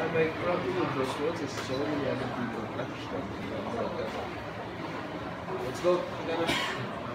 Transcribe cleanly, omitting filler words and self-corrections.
ma è proprio lo sforzo e solo gli altri più. Let's go.